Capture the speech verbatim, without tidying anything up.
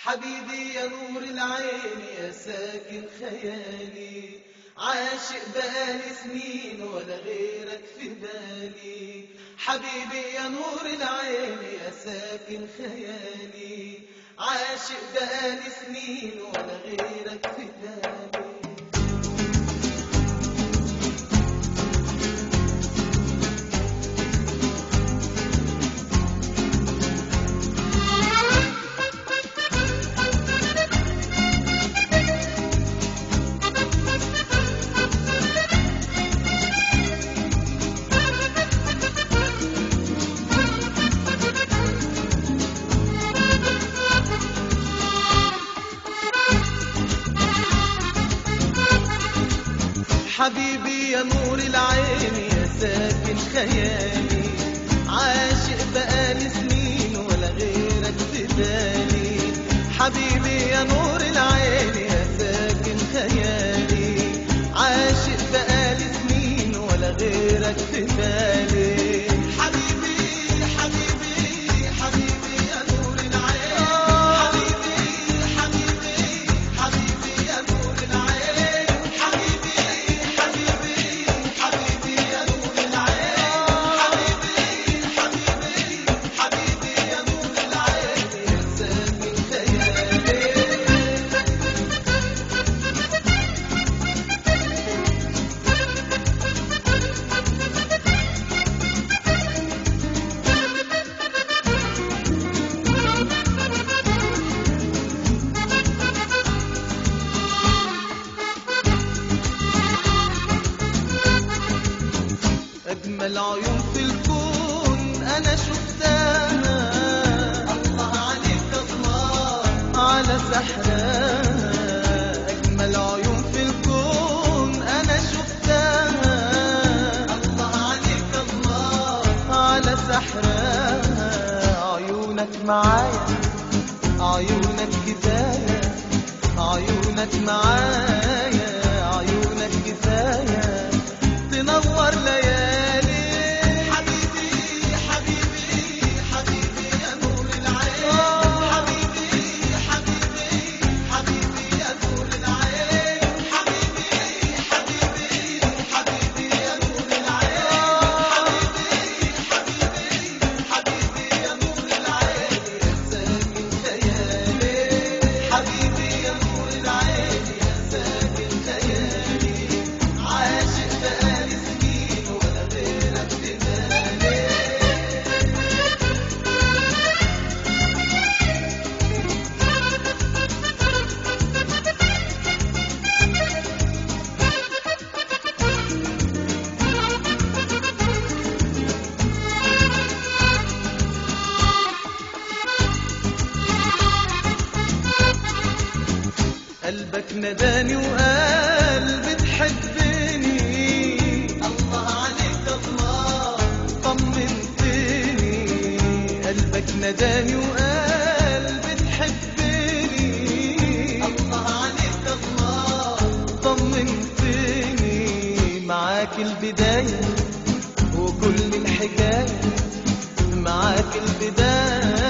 حبيبي يا نور العين يا ساكن خيالي، عاشق بقالي سنين ولا غيرك في بالي. حبيبي يا نور العين يا ساكن خيالي، عاشق بقالي سنين ولا غيرك في بالي. حبيبي يا نور العين يا ساكن خيالي، عاشق بقالي سنين ولا غيرك في بالي. حبيبي يا نور العين يا ساكن خيالي، عاشق بقالي سنين ولا غيرك في بالي. حبيبي حبيبي حبيبي يا نور العين، حبيبي حبيبي حبيبي يا نور العين، حبيبي حبيبي حبيبي يا نور العين، حبيبي حبيبي حبيبي يا نور العين يا ساكن خيالي. أجمل عيون في الكون أنا شفتها، الله عليك الله على سحرها. أجمل عيون في الكون أنا شفتها، الله عليك الله على سحرها. عيونك معايا عيونك كفاية، عيونك معايا عيونك كفاية تنور ليالي. حبيبي حبيبي حبيبي يا نور العين، حبيبي حبيبي حبيبي يا نور العين، حبيبي حبيبي حبيبي يا نور العين، حبيبي حبيبي حبيبي يا نور العين يا ساكن خيالي. حبيبي يا نور العين يا ساكن خيالي، عاشق بقالي سنين ولا غيرك في بالي. قلبك نداني وقال بتحبني، الله عليك الله طمنتني. قلبك نداني وقال بتحبني، الله عليك الله طمنتني. معاك البداية وكل الحكاية، معاك البداية